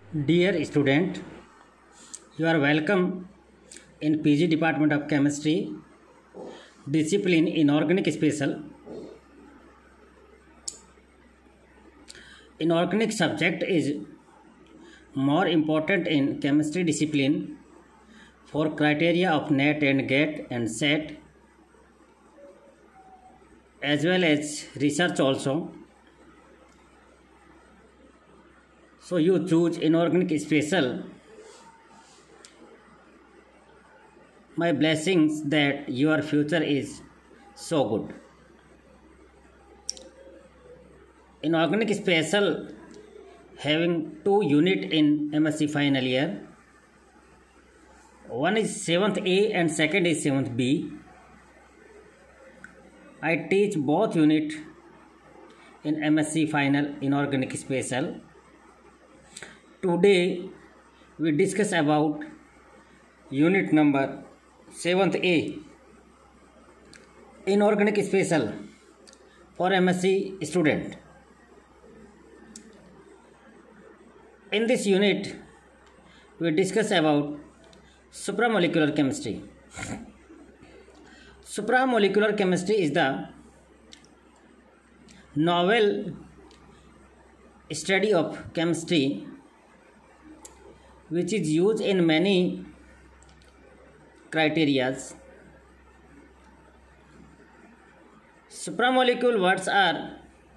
Dear student, you are welcome in PG Department of Chemistry, discipline Inorganic Special. Inorganic subject is more important in chemistry discipline for criteria of NET and GATE and SET as well as research also. So you choose Inorganic Special. My blessings that your future is so good. Inorganic Special having 2 unit in MSc final year. One is 7th A and second is 7th B. I teach both unit in MSc final Inorganic Special. Today we discuss about unit number 7th A Inorganic Special for MSc student. In this unit we discuss about supramolecular chemistry. Supramolecular chemistry is the novel study of chemistry which is used in many criterias. Supramolecule words are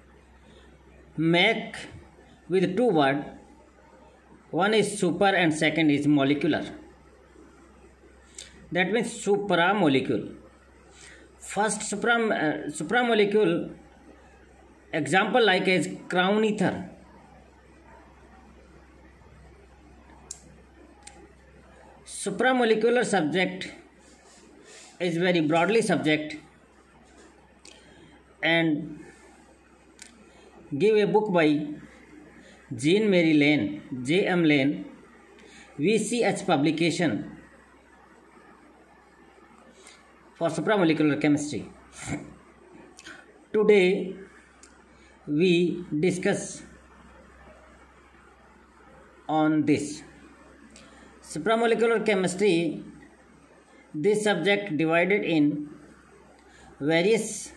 make with 2 words. One is super and second is molecular. That means supramolecule. First supramolecule example like as crown ether. Supramolecular subject is very broadly subject and give a book by Jean Marie Lane, J.M. Lane, VCH publication for supramolecular chemistry. Today we discuss on this. Supramolecular chemistry, this subject divided in various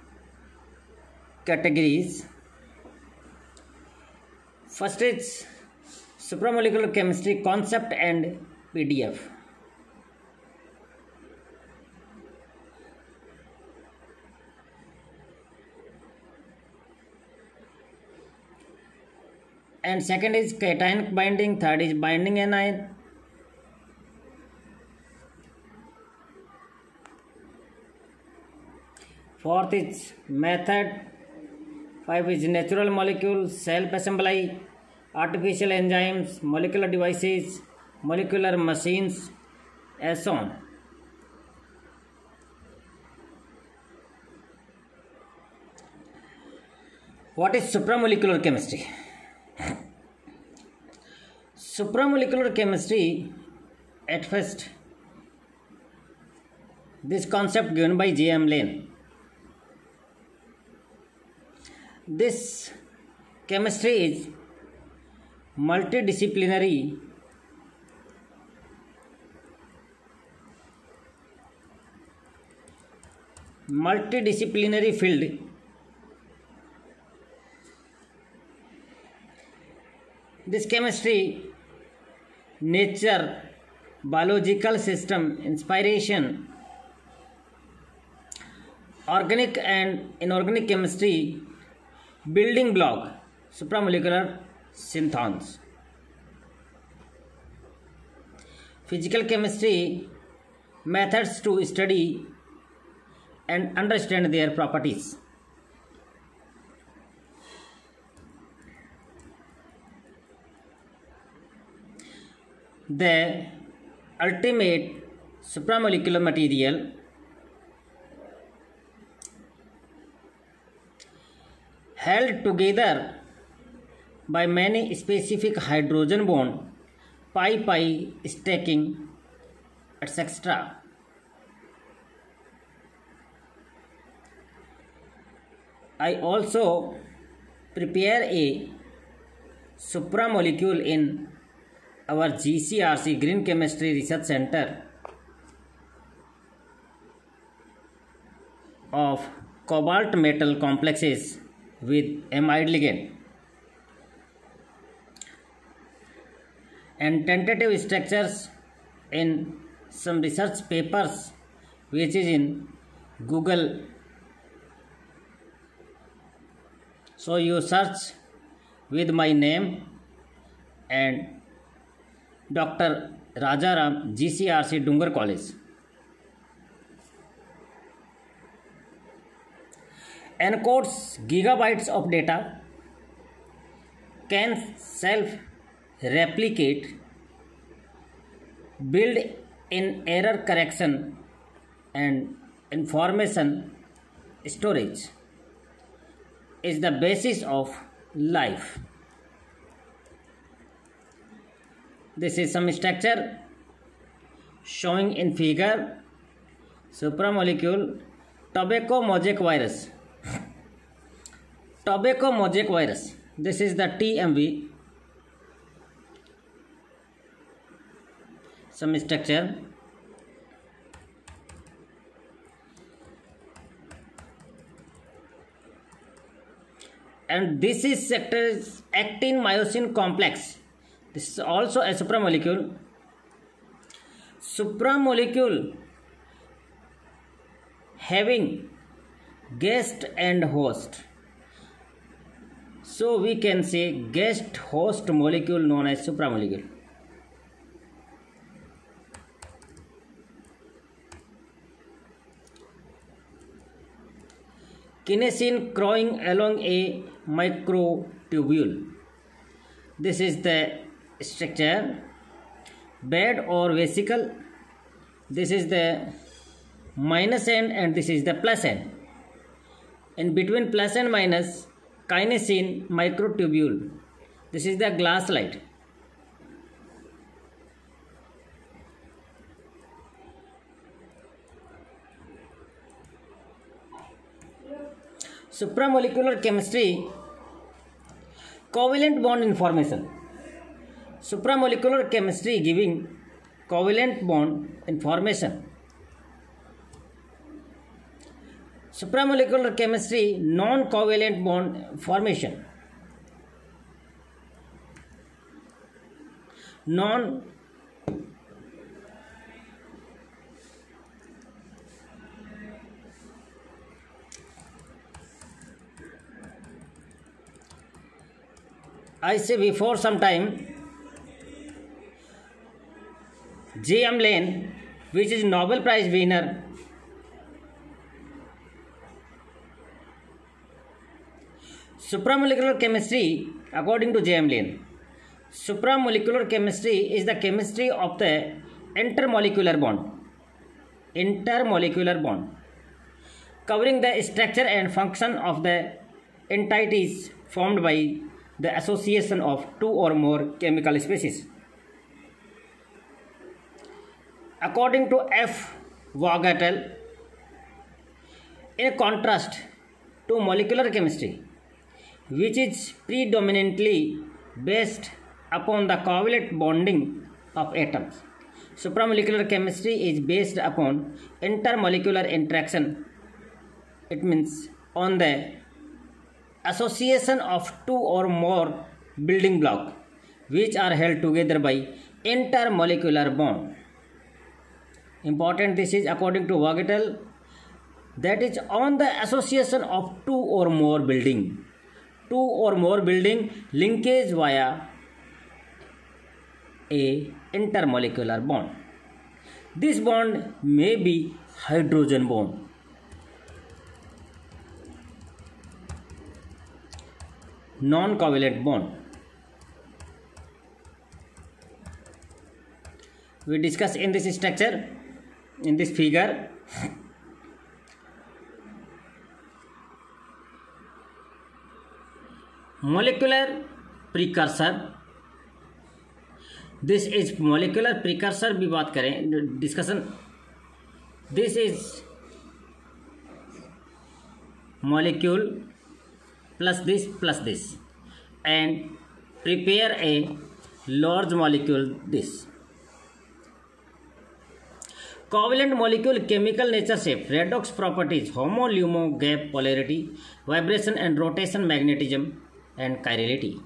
categories. First is supramolecular chemistry concept and PDF. And second is cation binding, third is binding anion. Fourth is method. 5 is natural molecules, self-assembly, artificial enzymes, molecular devices, molecular machines, and so on. What is supramolecular chemistry? Supramolecular chemistry, at first, this concept given by J.M. Lane. This chemistry is multidisciplinary field this chemistry nature, biological system, inspiration, organic and inorganic chemistry, building block, supramolecular synthons. Physical chemistry, methods to study and understand their properties. The ultimate supramolecular material held together by many specific hydrogen bond, pi stacking, etc. I also prepare a supramolecule in our GCRC Green Chemistry Research Center of cobalt metal complexes with amide ligand and tentative structures in some research papers which is in Google. So you search with my name and Dr. Rajaram, GCRC Dungar College. Encodes gigabytes of data, can self-replicate, build in error correction and information storage, is the basis of life. This is some structure showing in figure. Supramolecule tobacco mosaic virus. Tobacco mosaic virus. This is the TMV. Some structure. And this is sector actin myosin complex. This is also a supramolecule. Supramolecule having guest and host. So we can say guest host molecule known as supramolecule. Kinesin crawling along a microtubule. This is the structure. Bed or vesicle. This is the minus end and this is the plus end. In between plus and minus, kinesin microtubule. This is the glass slide. Supramolecular chemistry, covalent bond information. Supramolecular chemistry giving covalent bond information. Supramolecular chemistry, non-covalent bond formation. I say before some time, J.M. Lane, which is Nobel Prize winner, supramolecular chemistry, according to J.M. Lane, supramolecular chemistry is the chemistry of the intermolecular bond, covering the structure and function of the entities formed by the association of two or more chemical species. According to F. Wagatell, in contrast to molecular chemistry, which is predominantly based upon the covalent bonding of atoms, supramolecular chemistry is based upon intermolecular interaction. It means on the association of two or more building blocks which are held together by intermolecular bond. Important, this is according to Wagatell, that is on the association of two or more building linkage via a intermolecular bond. This bond may be hydrogen bond, non-covalent bond. We discuss in this structure, in this figure. Molecular precursor. This is molecular precursor भी बात करें discussion. This is molecule plus this and prepare a large molecule this. Covalent molecule chemical nature shape, redox properties, HOMO-LUMO gap polarity, vibration and rotation magnetism and chirality.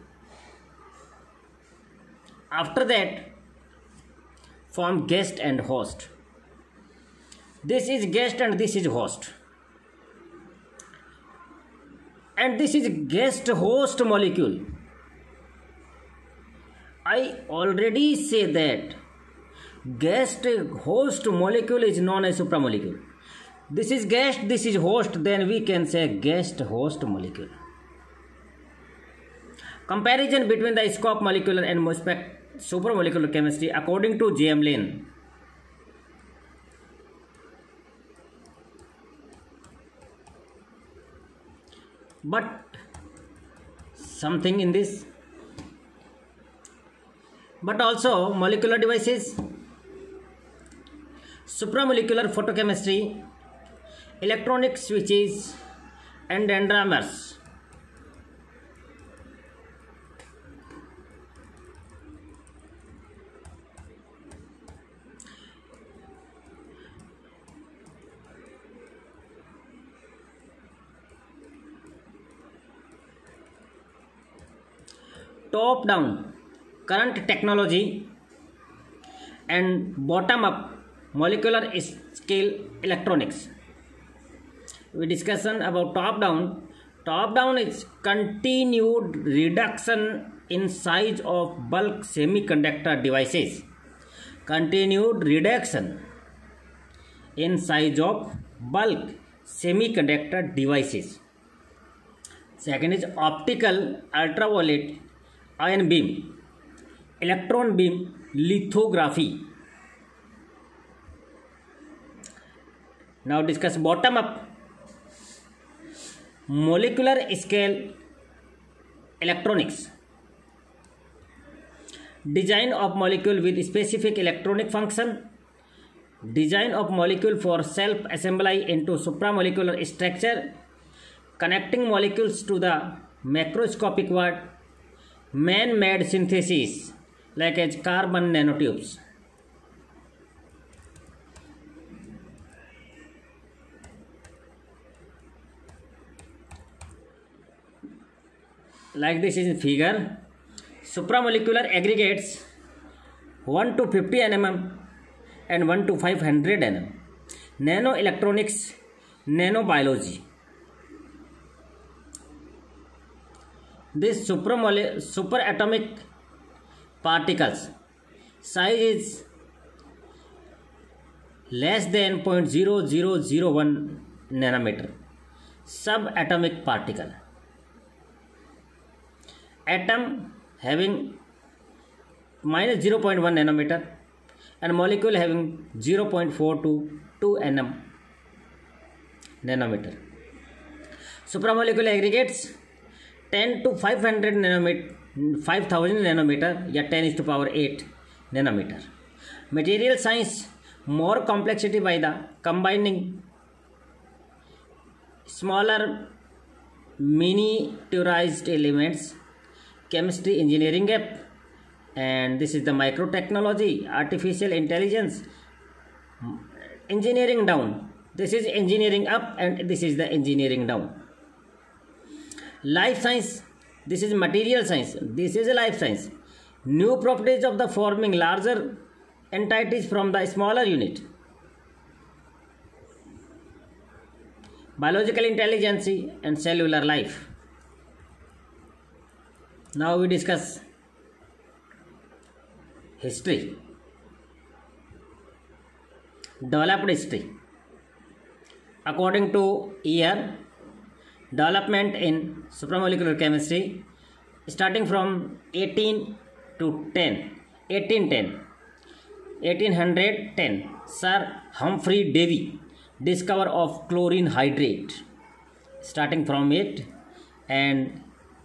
After that form guest and host. This is guest and this is host. And this is guest host molecule. I already say that guest host molecule is known as supramolecule. This is guest, this is host, then we can say guest host molecule. Comparison between the scope molecular and supramolecular chemistry according to J.M. Lane. But something in this, but also molecular devices, supramolecular photochemistry, electronic switches and dendrimers. Top down current technology and bottom up molecular scale electronics. We discussion about top down. Top down is continued reduction in size of bulk semiconductor devices. Continued reduction in size of bulk semiconductor devices. Second is optical ultraviolet ion beam, electron beam lithography. Now discuss bottom up molecular scale electronics. Design of molecule with specific electronic function. Design of molecule for self-assembly into supramolecular structure. Connecting molecules to the macroscopic world. Man-made synthesis like as carbon nanotubes. Like this is in figure. Supramolecular aggregates 1 to 50 nm and 1 to 500 nm. Nanoelectronics, nanobiology. This superatomic particles size is less than 0.0001 nanometer. Subatomic particle. Atom having minus 0.1 nanometer and molecule having 0.4 to 2 nanometer. Supramolecular aggregates 10 to 500 nanometer, 5000 nanometer, या 10 is to power 8 nanometer. Material science, more complexity by the combining smaller miniaturized elements. Chemistry engineering gap, and this is the microtechnology, artificial intelligence. Engineering down, this is engineering up, and this is the engineering down. Life science, this is material science, this is a life science. New properties of the forming larger entities from the smaller unit. Biological intelligence and cellular life. Now we discuss history. Developed history. According to year, development in supramolecular chemistry starting from 1810, Sir Humphrey Davy, discover of chlorine hydrate, starting from it, and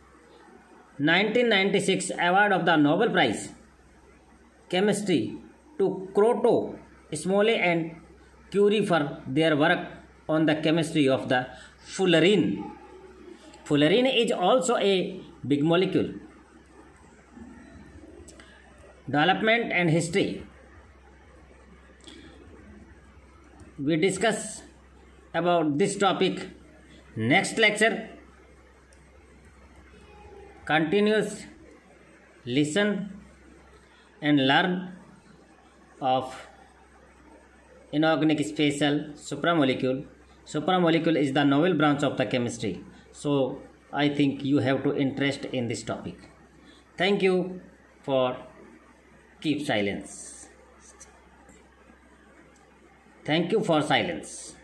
1996 award of the Nobel Prize Chemistry to Kroto, Smoley and Curie for their work on the chemistry of the fullerene. Fullerene is also a big molecule. development and history. We discuss about this topic next lecture. Continuous listen and learn of inorganic special supramolecule. Supramolecule is the novel branch of the chemistry. So I think you have to interest in this topic. Thank you for keep silence. Thank you for silence.